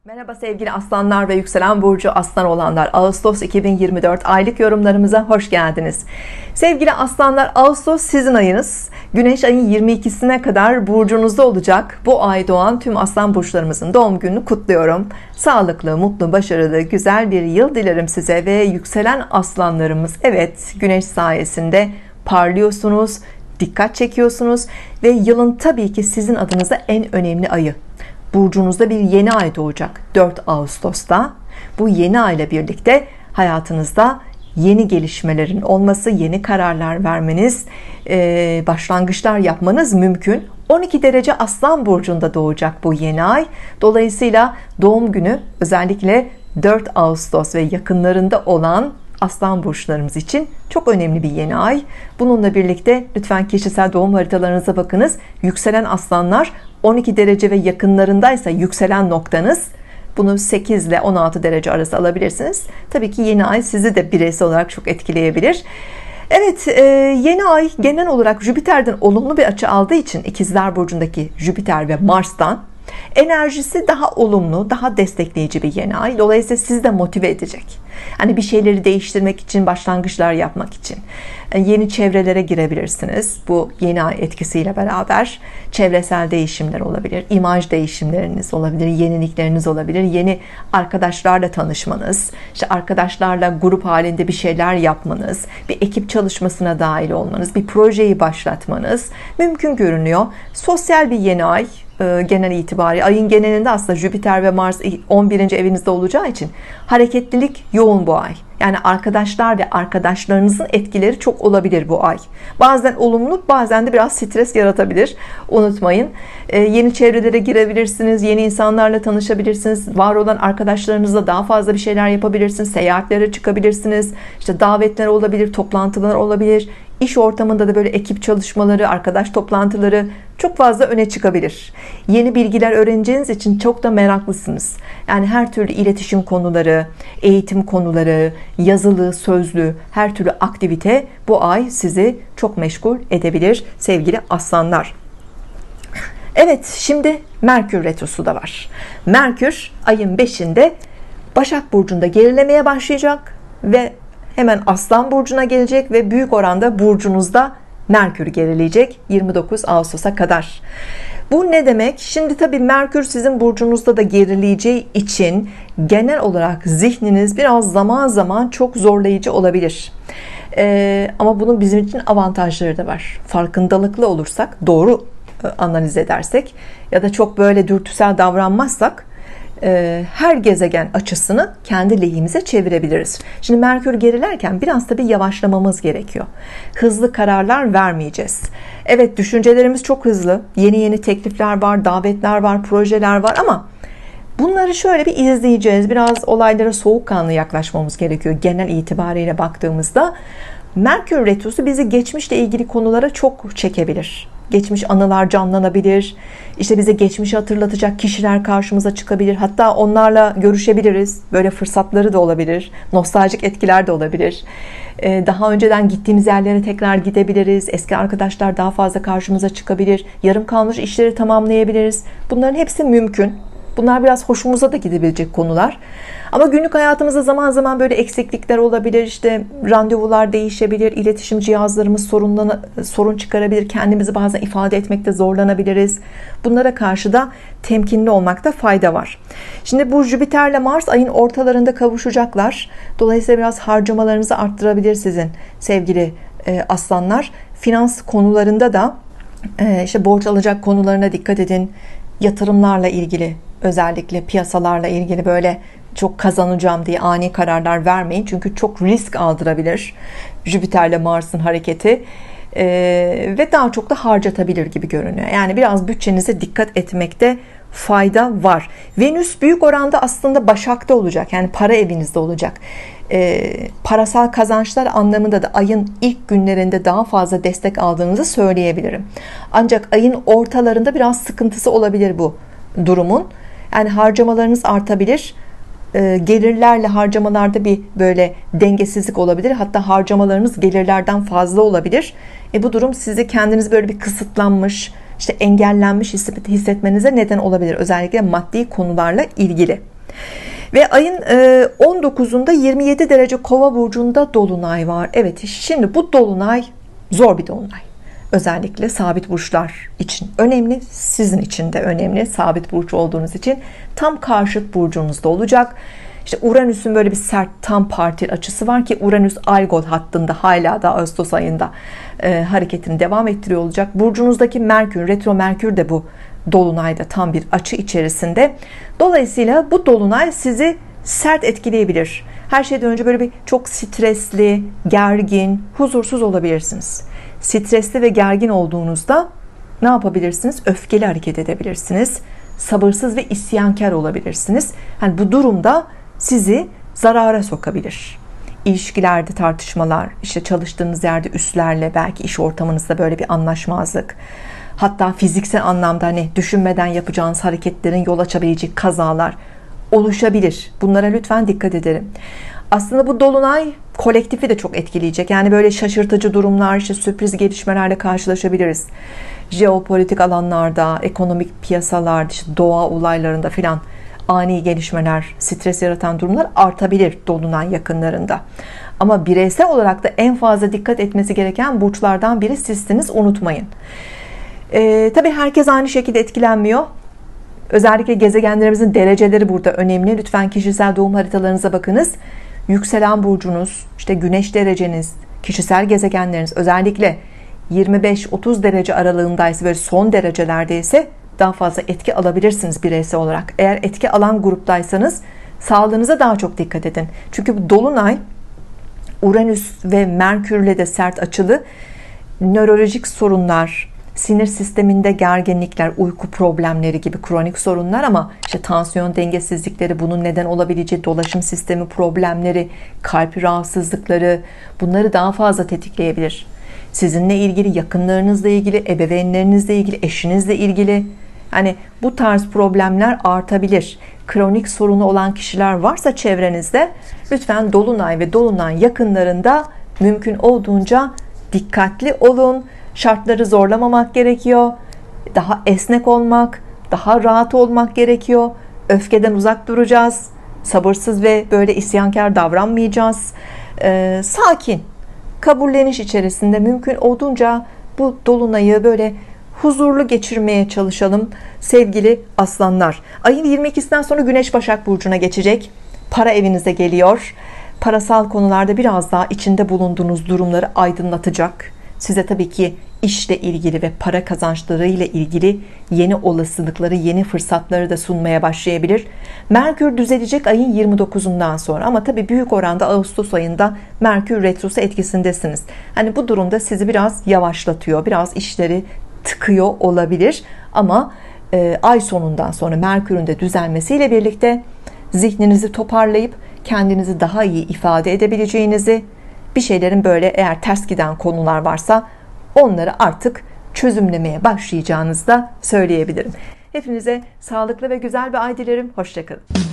Merhaba sevgili aslanlar ve yükselen burcu aslan olanlar, Ağustos 2024 aylık yorumlarımıza hoş geldiniz. Sevgili aslanlar, Ağustos sizin ayınız. Güneş ayın 22'sine kadar burcunuzda olacak. Bu ay doğan tüm aslan burçlarımızın doğum gününü kutluyorum. Sağlıklı, mutlu, başarılı, güzel bir yıl dilerim size ve yükselen aslanlarımız, evet, güneş sayesinde parlıyorsunuz, dikkat çekiyorsunuz ve yılın tabii ki sizin adınıza en önemli ayı. Burcunuzda bir yeni ay doğacak 4 Ağustos'ta. Bu yeni ay ile birlikte hayatınızda yeni gelişmelerin olması, yeni kararlar vermeniz, başlangıçlar yapmanız mümkün. 12 derece Aslan burcunda doğacak bu yeni ay. Dolayısıyla doğum günü özellikle 4 Ağustos ve yakınlarında olan Aslan burçlarımız için çok önemli bir yeni ay. Bununla birlikte lütfen kişisel doğum haritalarınıza bakınız. Yükselen aslanlar 12 derece ve yakınlarındaysa yükselen noktanız, bunu 8 ile 16 derece arası alabilirsiniz. Tabii ki yeni ay sizi de bireysel olarak çok etkileyebilir. Evet, yeni ay genel olarak Jüpiter'den olumlu bir açı aldığı için İkizler burcundaki Jüpiter ve Mars'tan enerjisi daha olumlu, daha destekleyici bir yeni ay. Dolayısıyla sizi de motive edecek. Hani bir şeyleri değiştirmek için, başlangıçlar yapmak için yeni çevrelere girebilirsiniz. Bu yeni ay etkisiyle beraber çevresel değişimler olabilir, imaj değişimleriniz olabilir, yenilikleriniz olabilir, yeni arkadaşlarla tanışmanız, işte arkadaşlarla grup halinde bir şeyler yapmanız, bir ekip çalışmasına dahil olmanız, bir projeyi başlatmanız mümkün görünüyor. Sosyal bir yeni ay. Genel itibariyle ayın genelinde aslında Jüpiter ve Mars 11. evinizde olacağı için hareketlilik yoğun bu ay. Yani arkadaşlar ve arkadaşlarınızın etkileri çok olabilir bu ay. Bazen olumlu, bazen de biraz stres yaratabilir. Unutmayın. Yeni çevrelere girebilirsiniz, yeni insanlarla tanışabilirsiniz, var olan arkadaşlarınızla daha fazla bir şeyler yapabilirsiniz, seyahatlere çıkabilirsiniz, işte davetler olabilir, toplantılar olabilir. İş ortamında da böyle ekip çalışmaları, arkadaş toplantıları çok fazla öne çıkabilir. Yeni bilgiler öğreneceğiniz için çok da meraklısınız. Yani her türlü iletişim konuları, eğitim konuları, yazılı, sözlü her türlü aktivite bu ay sizi çok meşgul edebilir sevgili aslanlar. Evet, şimdi Merkür retrosu da var. Merkür ayın 5'inde Başak burcunda gerilemeye başlayacak ve hemen Aslan burcuna gelecek ve büyük oranda burcunuzda Merkür gerileyecek 29 Ağustos'a kadar. Bu ne demek? Şimdi tabii Merkür sizin burcunuzda da gerileyeceği için genel olarak zihniniz biraz zaman zaman çok zorlayıcı olabilir. Ama bunun bizim için avantajları da var. Farkındalıklı olursak, doğru analiz edersek ya da çok böyle dürtüsel davranmazsak her gezegen açısını kendi lehimize çevirebiliriz. Şimdi Merkür gerilerken biraz tabii yavaşlamamız gerekiyor. Hızlı kararlar vermeyeceğiz. Evet, düşüncelerimiz çok hızlı. Yeni teklifler var, davetler var, projeler var ama bunları şöyle bir izleyeceğiz. Biraz olaylara soğukkanlı yaklaşmamız gerekiyor. Genel itibariyle baktığımızda Merkür retrosu bizi geçmişle ilgili konulara çok çekebilir. Geçmiş anılar canlanabilir. İşte bize geçmişi hatırlatacak kişiler karşımıza çıkabilir. Hatta onlarla görüşebiliriz. Böyle fırsatları da olabilir. Nostaljik etkiler de olabilir. Daha önceden gittiğimiz yerlere tekrar gidebiliriz. Eski arkadaşlar daha fazla karşımıza çıkabilir. Yarım kalmış işleri tamamlayabiliriz. Bunların hepsi mümkün. Bunlar biraz hoşumuza da gidebilecek konular. Ama günlük hayatımızda zaman zaman böyle eksiklikler olabilir. İşte randevular değişebilir. İletişim cihazlarımız sorun çıkarabilir. Kendimizi bazen ifade etmekte zorlanabiliriz. Bunlara karşı da temkinli olmakta fayda var. Şimdi bu Jüpiter'le Mars ayın ortalarında kavuşacaklar. Dolayısıyla biraz harcamalarınızı arttırabilir sizin sevgili aslanlar. Finans konularında da işte borç alacak konularına dikkat edin. Yatırımlarla ilgili, özellikle piyasalarla ilgili böyle çok kazanacağım diye ani kararlar vermeyin. Çünkü çok risk aldırabilir Jüpiter'le Mars'ın hareketi ve daha çok da harcatabilir gibi görünüyor. Yani biraz bütçenize dikkat etmekte fayda var. Venüs büyük oranda aslında Başak'ta olacak. Yani para evinizde olacak. Parasal kazançlar anlamında da ayın ilk günlerinde daha fazla destek aldığınızı söyleyebilirim. Ancak ayın ortalarında biraz sıkıntısı olabilir bu durumun. Yani harcamalarınız artabilir. Gelirlerle harcamalarda bir böyle dengesizlik olabilir. Hatta harcamalarınız gelirlerden fazla olabilir. Bu durum sizi kendinizi böyle bir kısıtlanmış, işte engellenmiş hissetmenize neden olabilir. Özellikle maddi konularla ilgili. Ve ayın 19'unda 27 derece Kova burcunda dolunay var. Evet, şimdi bu dolunay zor bir dolunay. Özellikle sabit burçlar için önemli, sizin için de önemli. Sabit burç olduğunuz için tam karşıt burcunuzda olacak. İşte Uranüs'ün böyle bir sert tam partil açısı var ki Uranüs Algol hattında hala da Ağustos ayında hareketini devam ettiriyor olacak. Burcunuzdaki Merkür, retro Merkür de bu dolunayda tam bir açı içerisinde. Dolayısıyla bu dolunay sizi sert etkileyebilir. Her şeyden önce böyle bir çok stresli, gergin, huzursuz olabilirsiniz. Stresli ve gergin olduğunuzda ne yapabilirsiniz? Öfkeli hareket edebilirsiniz. Sabırsız ve isyankar olabilirsiniz. Yani bu durumda sizi zarara sokabilir. İlişkilerde tartışmalar, işte çalıştığınız yerde üstlerle, belki iş ortamınızda böyle bir anlaşmazlık. Hatta fiziksel anlamda hani düşünmeden yapacağınız hareketlerin yol açabileceği kazalar oluşabilir. Bunlara lütfen dikkat edelim. Aslında bu dolunay kolektifi de çok etkileyecek. Yani böyle şaşırtıcı durumlar, işte sürpriz gelişmelerle karşılaşabiliriz. Jeopolitik alanlarda, ekonomik piyasalarda, işte doğa olaylarında filan ani gelişmeler, stres yaratan durumlar artabilir dolunay yakınlarında. Ama bireysel olarak da en fazla dikkat etmesi gereken burçlardan biri sizsiniz, unutmayın. Tabii herkes aynı şekilde etkilenmiyor. Özellikle gezegenlerimizin dereceleri burada önemli. Lütfen kişisel doğum haritalarınıza bakınız. Yükselen burcunuz, işte güneş dereceniz, kişisel gezegenleriniz özellikle 25-30 derece aralığındaysa, böyle son derecelerdeyse daha fazla etki alabilirsiniz bireysel olarak. Eğer etki alan gruptaysanız sağlığınıza daha çok dikkat edin. Çünkü bu dolunay Uranüs ve Merkürle de sert açılı, nörolojik sorunlar, sinir sisteminde gerginlikler, uyku problemleri gibi kronik sorunlar, ama işte tansiyon dengesizlikleri, bunun neden olabileceği dolaşım sistemi problemleri, kalp rahatsızlıkları, bunları daha fazla tetikleyebilir. Sizinle ilgili, yakınlarınızla ilgili, ebeveynlerinizle ilgili, eşinizle ilgili, hani bu tarz problemler artabilir. Kronik sorunu olan kişiler varsa çevrenizde, lütfen dolunay ve dolunay yakınlarında mümkün olduğunca dikkatli olun. Şartları zorlamamak gerekiyor. Daha esnek olmak, daha rahat olmak gerekiyor. Öfkeden uzak duracağız. Sabırsız ve böyle isyankar davranmayacağız. Sakin, kabulleniş içerisinde mümkün olduğunca bu dolunayı böyle huzurlu geçirmeye çalışalım sevgili aslanlar. Ayın 22'sinden sonra Güneş Başak Burcu'na geçecek. Para evinize geliyor. Parasal konularda biraz daha içinde bulunduğunuz durumları aydınlatacak. Size tabii ki işle ilgili ve para kazançlarıyla ilgili yeni olasılıkları, yeni fırsatları da sunmaya başlayabilir. Merkür düzelecek ayın 29'undan sonra, ama tabii büyük oranda Ağustos ayında Merkür retrosu etkisindesiniz. Hani bu durumda sizi biraz yavaşlatıyor, biraz işleri tıkıyor olabilir, ama ay sonundan sonra Merkür'ün de düzelmesiyle birlikte zihninizi toparlayıp kendinizi daha iyi ifade edebileceğinizi, bir şeylerin böyle eğer ters giden konular varsa onları artık çözümlemeye başlayacağınızı da söyleyebilirim. Hepinize sağlıklı ve güzel bir ay dilerim. Hoşça kalın.